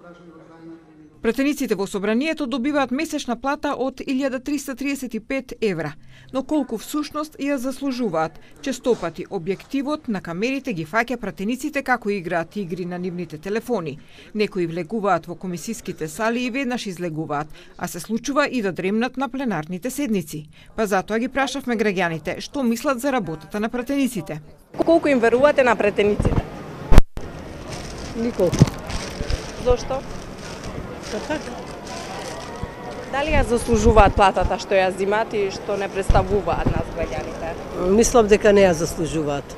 Пратениците во собранието добиваат месечна плата од 1335 евра, но колку всушност ја заслужуваат? Честопати објективот на камерите ги фаќа пратениците како играат игри на нивните телефони. Некои влегуваат во комисиските сали и веднаш излегуваат, а се случува и да дремнат на пленарните седници. Па затоа ги прашавме граѓаните што мислат за работата на пратениците. Колку им верувате на пратениците? Николку. Зошто? Така. Дали ја заслужуваат платата што ја зимаат и што не представуваат нас граѓаните? Мислам дека не ја заслужуваат.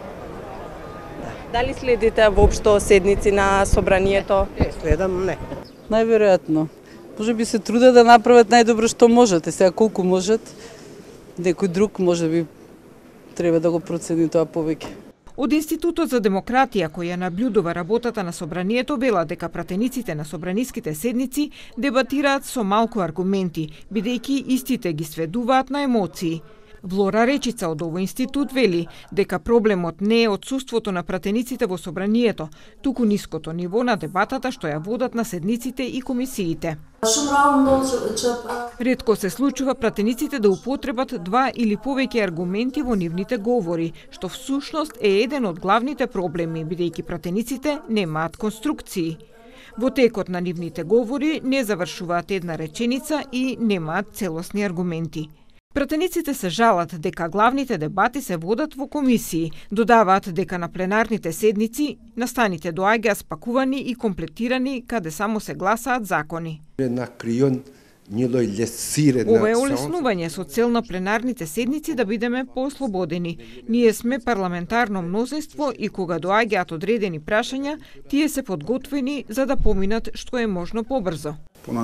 Дали следите воопшто седници на собранието? Следам, не. Најверојатно. Може би се трудат да направат најдобро што можат. Сега колку можат, некој друг може би треба да го процени тоа повеќе. Од Институтот за демократија, кој ја наблюдува работата на собранието, вела дека пратениците на собраниските седници дебатираат со малку аргументи, бидејќи истите ги сведуваат на емоции. Влора Речица од овој институт вели дека проблемот не е отсуството на пратениците во собранието, туку ниското ниво на дебатата што ја водат на седниците и комисиите. Ретко се случува пратениците да употребат два или повеќе аргументи во нивните говори, што всушност е еден од главните проблеми, бидејќи пратениците немаат конструкции. Во текот на нивните говори не завршуваат една реченица и немаат целосни аргументи. Пратениците се жалат дека главните дебати се водат во комисии, додаваат дека на пленарните седници настаните доаѓаат спакувани и комплетирани каде само се гласаат закони. Ова е олеснување со цел на пленарните седници да бидеме поослободени. Ние сме парламентарно мнозинство и кога доаѓаат одредени прашања, тие се подготвени за да поминат што е можно побрзо.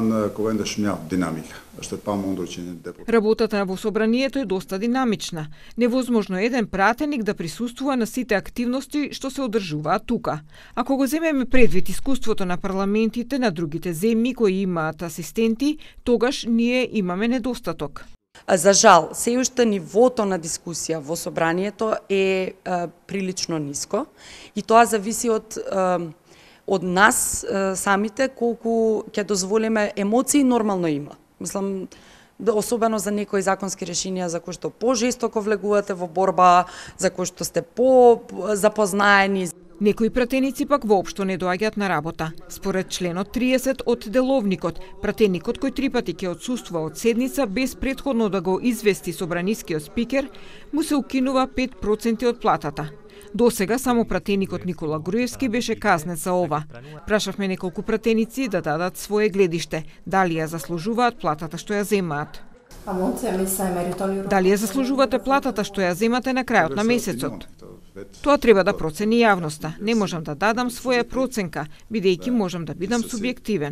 Работата во собранието е доста динамична. Невозможно е еден пратеник да присуствува на сите активности што се одржуваат тука. Ако го земеме предвид искуството на парламентите на другите земји кои имаат асистенти, тогаш ние имаме недостаток. За жал, се уште нивото на дискусија во собранието е прилично ниско и тоа зависи од нас самите колку ќе дозволиме емоции нормално има. Мислам, особено за некои законски решенија за кои што пожестоко влегувате во борба, за кои што сте запознаени. Некои пратеници пак воопшто не доаѓаат на работа. Според членот 30 од деловникот, пратеникот кој 3 пати ќе отсуствува од седница без претходно да го извести собранискиот спикер, му се укинува 5% од платата. До сега само пратеникот Никола Груевски беше казнет за ова. Прашавме неколку пратеници да дадат свое гледиште, дали ја заслужуваат платата што ја земаат. Дали ја заслужувате платата што ја земате на крајот на месецот? Тоа треба да процени јавноста. Не можам да дадам своја проценка, бидејќи можам да бидам субјективен.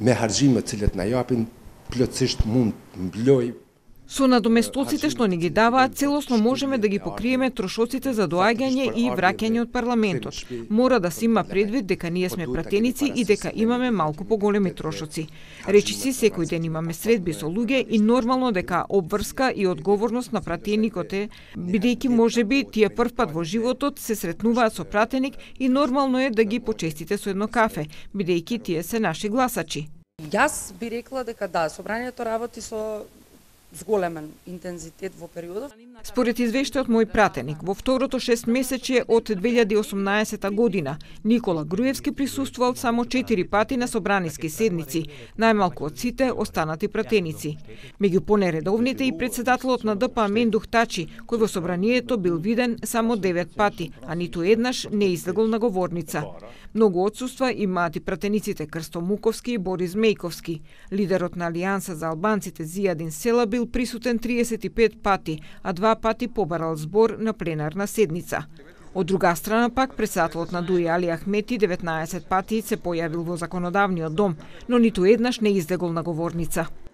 Со надоместоците што ни ги даваат, целосно можеме да ги покриеме трошоците за доаѓање и враќање од парламентот. Мора да се има предвид дека ние сме пратеници и дека имаме малку поголеми трошоци. Речиси, секој ден имаме средби со луѓе и нормално дека обврска и одговорност на пратеникот е, бидејќи можеби тие прв пат во животот се сретнуваат со пратеник и нормално е да ги почестите со едно кафе, бидејќи тие се наши гласачи. Јас би рекла дека да, собранието работи со зголемен интензитет во периодот. Според извештајот мој пратеник, во второто 6 месече од 2018 година, Никола Груевски присуствувал само 4 пати на собраниски седници, најмалку од сите останати пратеници. Меѓу понередовните и председателот на ДП Мендух Тачи, кој во собранието бил виден само 9 пати, а ниту еднаш не излегол на говорница. Многу отсуства имаат и пратениците Крсто Муковски и Борис Мејковски. Лидерот на Алијанса за албанците Зијадин Села бил присутен 35 пати, а 2 пати побарал збор на пленарна седница. Од друга страна пак, председателот на ДУИ Али Ахмети 19 пати се појавил во законодавниот дом, но ниту еднаш не излегол на говорница.